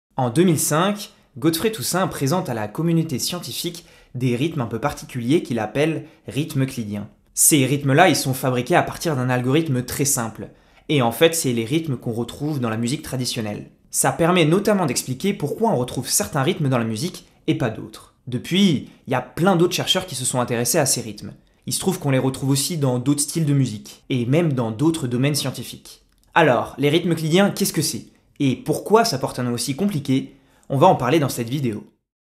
En 2005, Godfrey Toussaint présente à la communauté scientifique des rythmes un peu particuliers qu'il appelle rythmes euclidiens. Ces rythmes-là, ils sont fabriqués à partir d'un algorithme très simple. Et en fait, c'est les rythmes qu'on retrouve dans la musique traditionnelle. Ça permet notamment d'expliquer pourquoi on retrouve certains rythmes dans la musique et pas d'autres. Depuis, il y a plein d'autres chercheurs qui se sont intéressés à ces rythmes. Il se trouve qu'on les retrouve aussi dans d'autres styles de musique, et même dans d'autres domaines scientifiques. Alors, les rythmes euclidiens, qu'est-ce que c'est? Et pourquoi ça porte un nom aussi compliqué? On va en parler dans cette vidéo.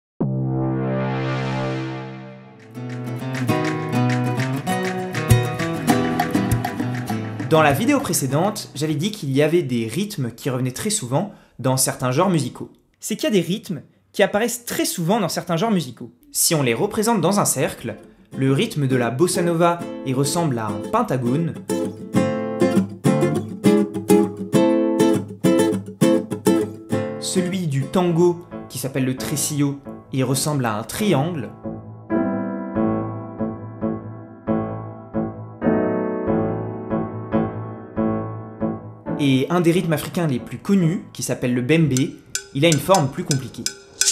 Dans la vidéo précédente, j'avais dit qu'il y avait des rythmes qui revenaient très souvent dans certains genres musicaux. C'est qu'il y a des rythmes qui apparaissent très souvent dans certains genres musicaux. Si on les représente dans un cercle, le rythme de la bossa nova y ressemble à un pentagone. Celui du tango, qui s'appelle le tresillo, y ressemble à un triangle. Et un des rythmes africains les plus connus, qui s'appelle le bembé, il a une forme plus compliquée.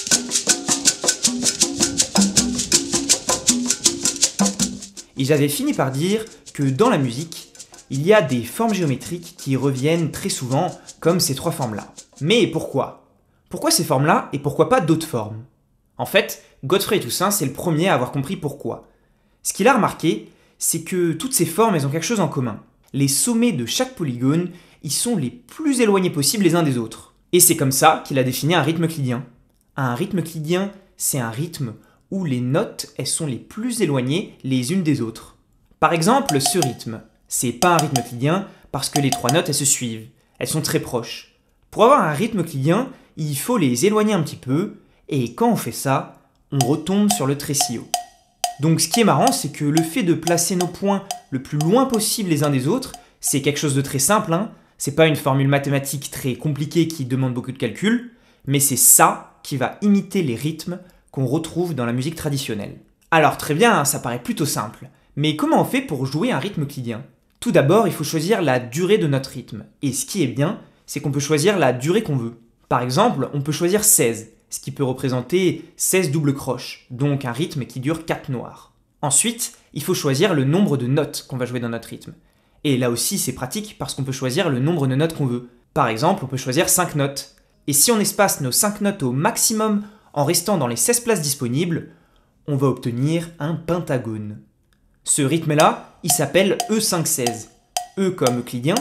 Et j'avais fini par dire que dans la musique, il y a des formes géométriques qui reviennent très souvent, comme ces trois formes-là. Mais pourquoi? Pourquoi ces formes-là et pourquoi pas d'autres formes? En fait, Godfrey Toussaint, c'est le premier à avoir compris pourquoi. Ce qu'il a remarqué, c'est que toutes ces formes, elles ont quelque chose en commun. Les sommets de chaque polygone, ils sont les plus éloignés possibles les uns des autres. Et c'est comme ça qu'il a défini un rythme euclidien. Un rythme euclidien, c'est un rythme où les notes, elles sont les plus éloignées les unes des autres. Par exemple, ce rythme, c'est pas un rythme euclidien parce que les trois notes, elles se suivent. Elles sont très proches. Pour avoir un rythme euclidien, il faut les éloigner un petit peu, et quand on fait ça, on retombe sur le tresillo. Donc ce qui est marrant, c'est que le fait de placer nos points le plus loin possible les uns des autres, c'est quelque chose de très simple, hein. C'est pas une formule mathématique très compliquée qui demande beaucoup de calcul, mais c'est ça qui va imiter les rythmes qu'on retrouve dans la musique traditionnelle. Alors très bien, ça paraît plutôt simple, mais comment on fait pour jouer un rythme euclidien? Tout d'abord, il faut choisir la durée de notre rythme, et ce qui est bien, c'est qu'on peut choisir la durée qu'on veut. Par exemple, on peut choisir 16, ce qui peut représenter 16 doubles croches, donc un rythme qui dure 4 noirs. Ensuite, il faut choisir le nombre de notes qu'on va jouer dans notre rythme. Et là aussi, c'est pratique parce qu'on peut choisir le nombre de notes qu'on veut. Par exemple, on peut choisir 5 notes. Et si on espace nos 5 notes au maximum en restant dans les 16 places disponibles, on va obtenir un pentagone. Ce rythme-là, il s'appelle E5-16. E comme euclidien,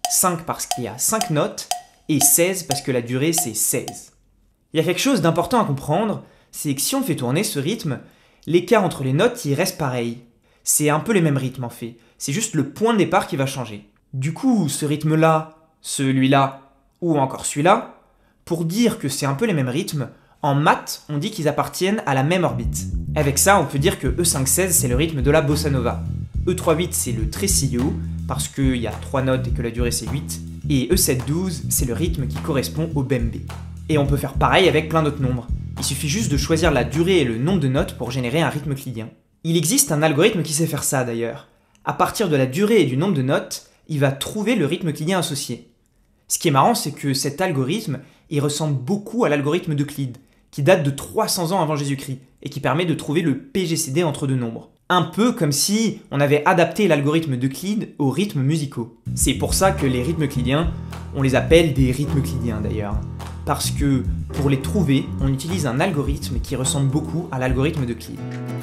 5 parce qu'il y a 5 notes, et 16 parce que la durée c'est 16. Il y a quelque chose d'important à comprendre, c'est que si on fait tourner ce rythme, l'écart entre les notes il reste pareil. C'est un peu les mêmes rythmes en fait, c'est juste le point de départ qui va changer. Du coup, ce rythme-là, celui-là, ou encore celui-là, pour dire que c'est un peu les mêmes rythmes, en maths, on dit qu'ils appartiennent à la même orbite. Avec ça, on peut dire que E5-16 c'est le rythme de la bossa nova. E3-8 c'est le tresillo, parce qu'il y a 3 notes et que la durée c'est 8, et E7-12 c'est le rythme qui correspond au bembé. Et on peut faire pareil avec plein d'autres nombres. Il suffit juste de choisir la durée et le nombre de notes pour générer un rythme euclidien. Il existe un algorithme qui sait faire ça d'ailleurs. À partir de la durée et du nombre de notes, il va trouver le rythme euclidien associé. Ce qui est marrant, c'est que cet algorithme, il ressemble beaucoup à l'algorithme d'Euclide, qui date de 300 ans avant Jésus-Christ, et qui permet de trouver le PGCD entre deux nombres. Un peu comme si on avait adapté l'algorithme d'Euclide aux rythmes musicaux. C'est pour ça que les rythmes euclidiens, on les appelle des rythmes euclidiens d'ailleurs. Parce que pour les trouver, on utilise un algorithme qui ressemble beaucoup à l'algorithme d'Euclide.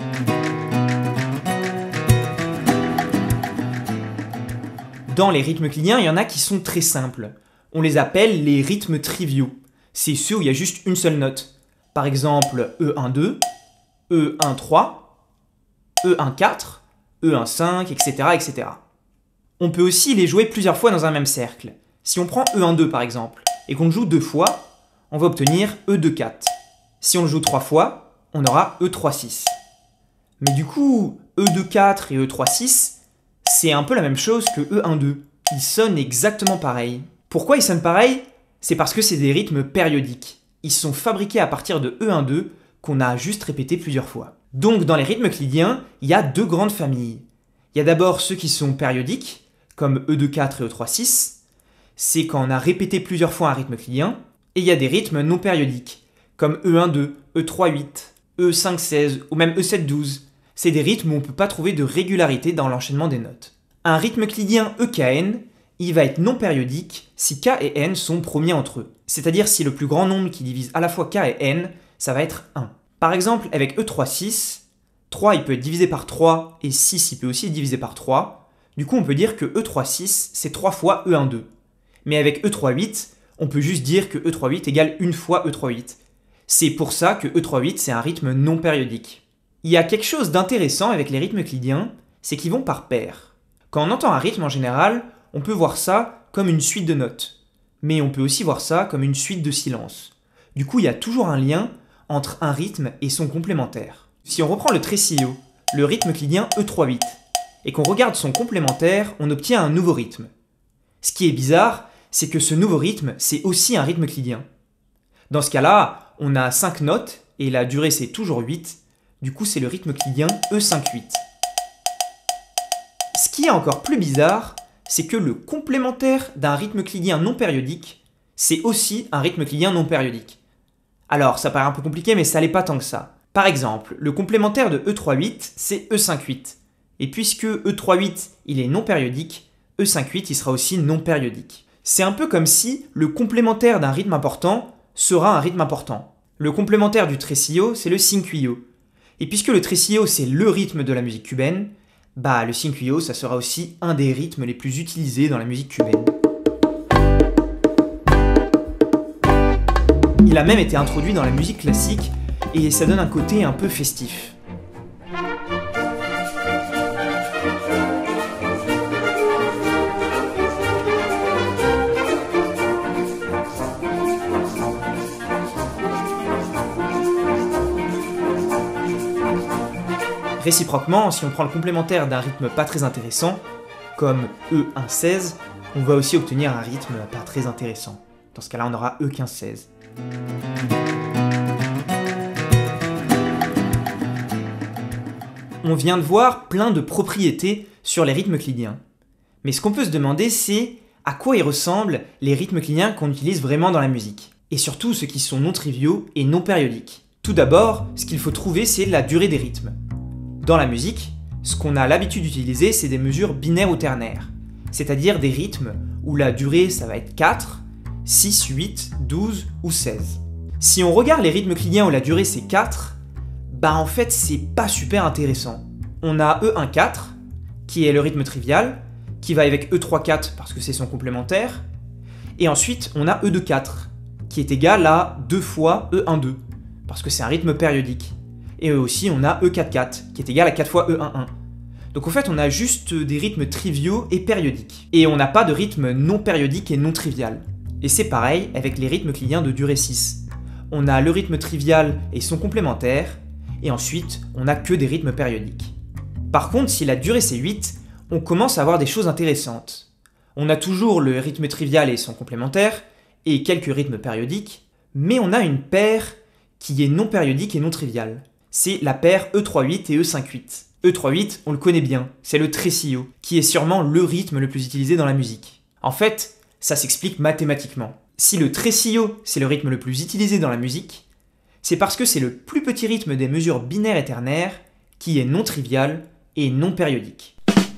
Dans les rythmes euclidiens, il y en a qui sont très simples. On les appelle les rythmes triviaux. C'est ceux où il y a juste une seule note. Par exemple, E1-2, E1-3, E1-4, E1-5, etc., etc. On peut aussi les jouer plusieurs fois dans un même cercle. Si on prend E1-2 par exemple, et qu'on le joue 2 fois, on va obtenir E2-4. Si on le joue 3 fois, on aura E3-6. Mais du coup, E2-4 et E3-6, c'est un peu la même chose que E1-2. Ils sonnent exactement pareil. Pourquoi ils sonnent pareil? C'est parce que c'est des rythmes périodiques. Ils sont fabriqués à partir de E1-2 qu'on a juste répété plusieurs fois. Donc dans les rythmes euclidiens, il y a 2 grandes familles. Il y a d'abord ceux qui sont périodiques, comme E2-4 et E3-6. C'est quand on a répété plusieurs fois un rythme euclidien. Et il y a des rythmes non périodiques, comme E1-2, E3-8, E5-16 ou même E7-12. C'est des rythmes où on ne peut pas trouver de régularité dans l'enchaînement des notes. Un rythme euclidien EKN, il va être non périodique si K et N sont premiers entre eux. C'est-à-dire si le plus grand nombre qui divise à la fois K et N, ça va être 1. Par exemple, avec E3-6, 3 il peut être divisé par 3 et 6 il peut aussi être divisé par 3. Du coup on peut dire que E3-6 c'est 3 fois E1-2. Mais avec E3-8, on peut juste dire que E3-8 égale une fois E3-8. C'est pour ça que E3-8 c'est un rythme non périodique. Il y a quelque chose d'intéressant avec les rythmes euclidiens, c'est qu'ils vont par paires. Quand on entend un rythme en général, on peut voir ça comme une suite de notes. Mais on peut aussi voir ça comme une suite de silences. Du coup il y a toujours un lien entre un rythme et son complémentaire. Si on reprend le tresillo, le rythme euclidien E3-8, et qu'on regarde son complémentaire, on obtient un nouveau rythme. Ce qui est bizarre, c'est que ce nouveau rythme, c'est aussi un rythme euclidien. Dans ce cas-là, on a 5 notes, et la durée c'est toujours 8, du coup c'est le rythme euclidien E5-8. Ce qui est encore plus bizarre, c'est que le complémentaire d'un rythme euclidien non périodique, c'est aussi un rythme euclidien non périodique. Alors, ça paraît un peu compliqué, mais ça l'est pas tant que ça. Par exemple, le complémentaire de E3-8, c'est E5-8. Et puisque E3-8, il est non périodique, E5-8, il sera aussi non périodique. C'est un peu comme si le complémentaire d'un rythme important sera un rythme important. Le complémentaire du tresillo, c'est le cinquillo. Et puisque le tresillo, c'est le rythme de la musique cubaine, le cinquillo, ça sera aussi un des rythmes les plus utilisés dans la musique cubaine. Il a même été introduit dans la musique classique et ça donne un côté un peu festif. Réciproquement, si on prend le complémentaire d'un rythme pas très intéressant, comme E1-16, on va aussi obtenir un rythme pas très intéressant. Dans ce cas-là, on aura E15-16. On vient de voir plein de propriétés sur les rythmes euclidiens. Mais ce qu'on peut se demander, c'est à quoi ils ressemblent les rythmes euclidiens qu'on utilise vraiment dans la musique. Et surtout ceux qui sont non triviaux et non périodiques. Tout d'abord, ce qu'il faut trouver, c'est la durée des rythmes. Dans la musique, ce qu'on a l'habitude d'utiliser, c'est des mesures binaires ou ternaires. C'est-à-dire des rythmes où la durée, ça va être 4, 6, 8, 12 ou 16. Si on regarde les rythmes euclidiens où la durée c'est 4, en fait c'est pas super intéressant. On a E1-4, qui est le rythme trivial, qui va avec E3-4 parce que c'est son complémentaire, et ensuite on a E2-4, qui est égal à 2 fois E1-2, parce que c'est un rythme périodique. Et aussi on a E4-4, qui est égal à 4 fois E1-1. Donc en fait on a juste des rythmes triviaux et périodiques. Et on n'a pas de rythme non périodique et non trivial. Et c'est pareil avec les rythmes euclidiens de durée 6. On a le rythme trivial et son complémentaire, et ensuite on n'a que des rythmes périodiques. Par contre, si la durée c'est 8, on commence à avoir des choses intéressantes. On a toujours le rythme trivial et son complémentaire, et quelques rythmes périodiques, mais on a une paire qui est non périodique et non triviale. C'est la paire E3-8 et E5-8. E3-8, on le connaît bien, c'est le tresillo, qui est sûrement le rythme le plus utilisé dans la musique. En fait, ça s'explique mathématiquement. Si le tresillo, c'est le rythme le plus utilisé dans la musique, c'est parce que c'est le plus petit rythme des mesures binaires et ternaires qui est non trivial et non périodique.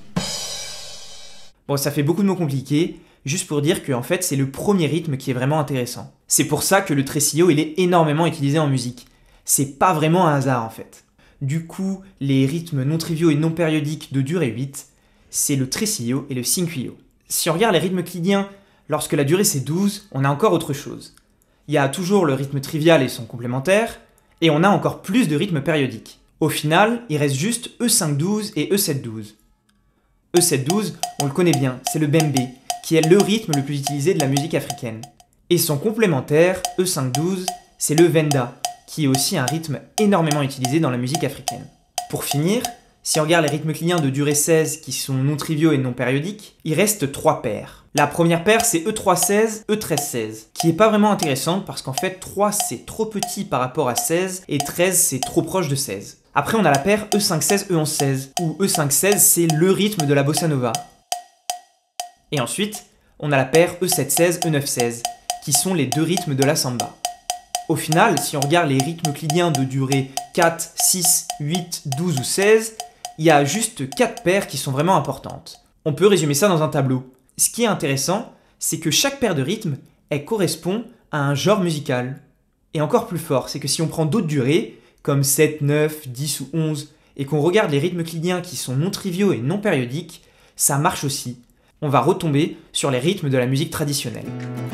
Bon, ça fait beaucoup de mots compliqués, juste pour dire que en fait, c'est le premier rythme qui est vraiment intéressant. C'est pour ça que le tresillo, il est énormément utilisé en musique. C'est pas vraiment un hasard en fait. Du coup, les rythmes non triviaux et non périodiques de durée 8, c'est le tresillo et le cinquillo. Si on regarde les rythmes euclidiens, lorsque la durée c'est 12, on a encore autre chose. Il y a toujours le rythme trivial et son complémentaire, et on a encore plus de rythmes périodiques. Au final, il reste juste E5-12 et E7-12. E7-12, on le connaît bien, c'est le bembe, qui est le rythme le plus utilisé de la musique africaine. Et son complémentaire, E5-12, c'est le venda, qui est aussi un rythme énormément utilisé dans la musique africaine. Pour finir, si on regarde les rythmes euclidiens de durée 16 qui sont non triviaux et non périodiques, il reste 3 paires. La première paire c'est E3-16, E13-16, qui est pas vraiment intéressante parce qu'en fait 3 c'est trop petit par rapport à 16 et 13 c'est trop proche de 16. Après on a la paire E5-16, E11-16, où E5-16 c'est le rythme de la bossa nova. Et ensuite, on a la paire E7-16, E9-16, qui sont les 2 rythmes de la samba. Au final, si on regarde les rythmes euclidiens de durée 4, 6, 8, 12 ou 16, il y a juste 4 paires qui sont vraiment importantes. On peut résumer ça dans un tableau. Ce qui est intéressant, c'est que chaque paire de rythmes, elle correspond à un genre musical. Et encore plus fort, c'est que si on prend d'autres durées, comme 7, 9, 10 ou 11, et qu'on regarde les rythmes euclidiens qui sont non triviaux et non périodiques, ça marche aussi. On va retomber sur les rythmes de la musique traditionnelle.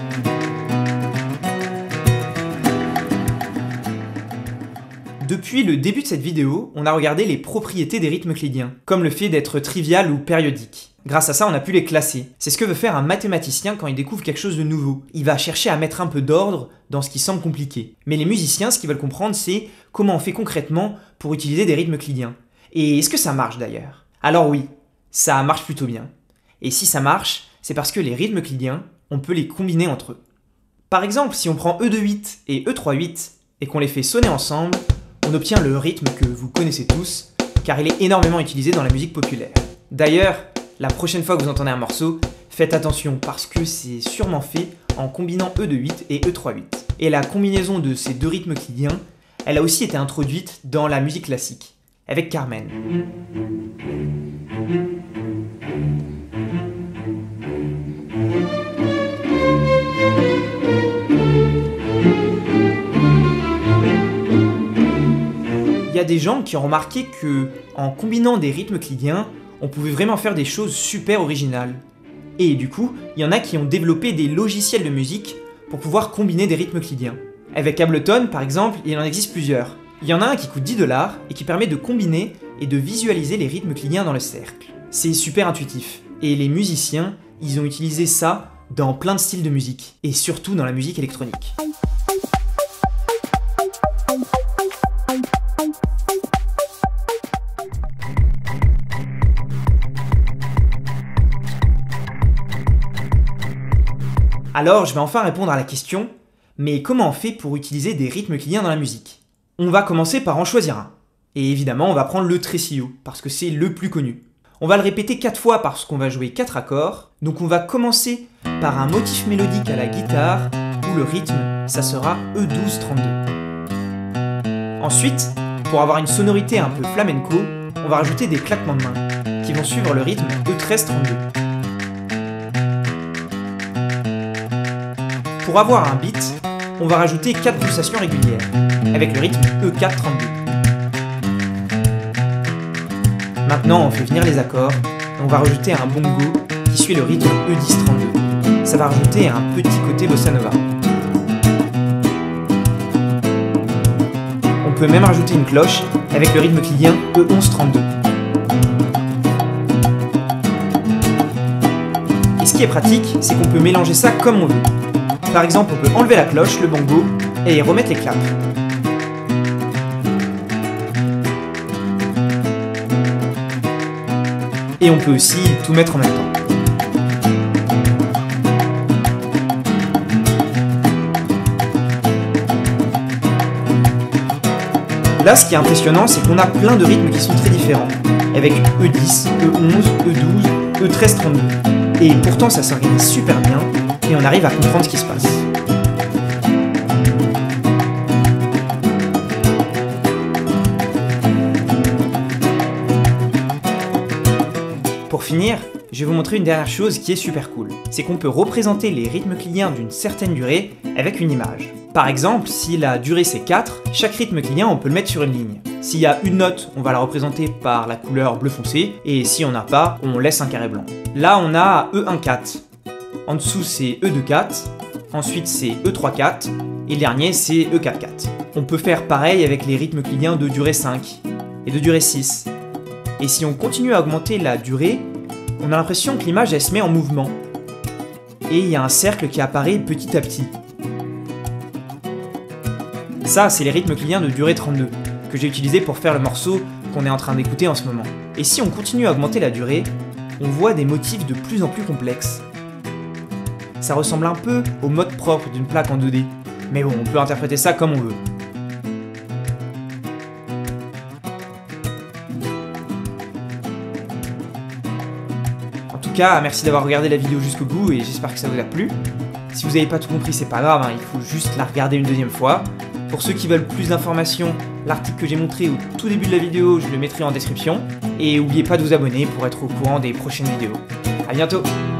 Depuis le début de cette vidéo, on a regardé les propriétés des rythmes euclidiens, comme le fait d'être trivial ou périodique. Grâce à ça, on a pu les classer. C'est ce que veut faire un mathématicien quand il découvre quelque chose de nouveau. Il va chercher à mettre un peu d'ordre dans ce qui semble compliqué. Mais les musiciens, ce qu'ils veulent comprendre, c'est comment on fait concrètement pour utiliser des rythmes euclidiens. Et est-ce que ça marche d'ailleurs? Alors oui, ça marche plutôt bien. Et si ça marche, c'est parce que les rythmes euclidiens, on peut les combiner entre eux. Par exemple, si on prend E2-8 et E3-8 et qu'on les fait sonner ensemble, on obtient le rythme que vous connaissez tous, car il est énormément utilisé dans la musique populaire. D'ailleurs, la prochaine fois que vous entendez un morceau, faites attention parce que c'est sûrement fait en combinant E2-8 et E3-8. Et la combinaison de ces 2 rythmes euclidiens, elle a aussi été introduite dans la musique classique, avec Carmen. Il y a des gens qui ont remarqué que, en combinant des rythmes euclidiens, on pouvait vraiment faire des choses super originales. Et du coup, il y en a qui ont développé des logiciels de musique pour pouvoir combiner des rythmes euclidiens. Avec Ableton, par exemple, il en existe plusieurs. Il y en a un qui coûte 10 $ et qui permet de combiner et de visualiser les rythmes euclidiens dans le cercle. C'est super intuitif. Et les musiciens, ils ont utilisé ça dans plein de styles de musique, et surtout dans la musique électronique. Alors, je vais enfin répondre à la question, mais comment on fait pour utiliser des rythmes euclidiens dans la musique? On va commencer par en choisir un. Et évidemment, on va prendre le tresillo, parce que c'est le plus connu. On va le répéter 4 fois parce qu'on va jouer 4 accords. Donc on va commencer par un motif mélodique à la guitare, où le rythme, ça sera E12-32. Ensuite, pour avoir une sonorité un peu flamenco, on va rajouter des claquements de mains, qui vont suivre le rythme E13-32. Pour avoir un beat, on va rajouter 4 pulsations régulières, avec le rythme E4-32. Maintenant, on fait venir les accords, et on va rajouter un bongo qui suit le rythme E10-32. Ça va rajouter un petit côté bossa nova. On peut même rajouter une cloche avec le rythme euclidien E11-32. Et ce qui est pratique, c'est qu'on peut mélanger ça comme on veut. Par exemple, on peut enlever la cloche, le bongo, et y remettre les claps. Et on peut aussi tout mettre en même temps. Là, ce qui est impressionnant, c'est qu'on a plein de rythmes qui sont très différents, avec E10, E11, E12, E13-32. Et pourtant, ça s'organise super bien, et on arrive à comprendre ce qui se passe. Pour finir, je vais vous montrer une dernière chose qui est super cool. C'est qu'on peut représenter les rythmes euclidiens d'une certaine durée avec une image. Par exemple, si la durée c'est 4, chaque rythme euclidien on peut le mettre sur une ligne. S'il y a une note, on va la représenter par la couleur bleu foncé, et si on n'a pas, on laisse un carré blanc. Là on a E1-4. En dessous c'est E2-4, ensuite c'est E3-4, et le dernier c'est E4-4. On peut faire pareil avec les rythmes euclidiens de durée 5 et de durée 6. Et si on continue à augmenter la durée, on a l'impression que l'image elle se met en mouvement. Et il y a un cercle qui apparaît petit à petit. Ça, c'est les rythmes euclidiens de durée 32, que j'ai utilisé pour faire le morceau qu'on est en train d'écouter en ce moment. Et si on continue à augmenter la durée, on voit des motifs de plus en plus complexes. Ça ressemble un peu au mode propre d'une plaque en 2D, mais bon, on peut interpréter ça comme on veut. En tout cas, merci d'avoir regardé la vidéo jusqu'au bout et j'espère que ça vous a plu. Si vous n'avez pas tout compris, c'est pas grave, il faut juste la regarder une deuxième fois. Pour ceux qui veulent plus d'informations, l'article que j'ai montré au tout début de la vidéo, je le mettrai en description. Et n'oubliez pas de vous abonner pour être au courant des prochaines vidéos. A bientôt!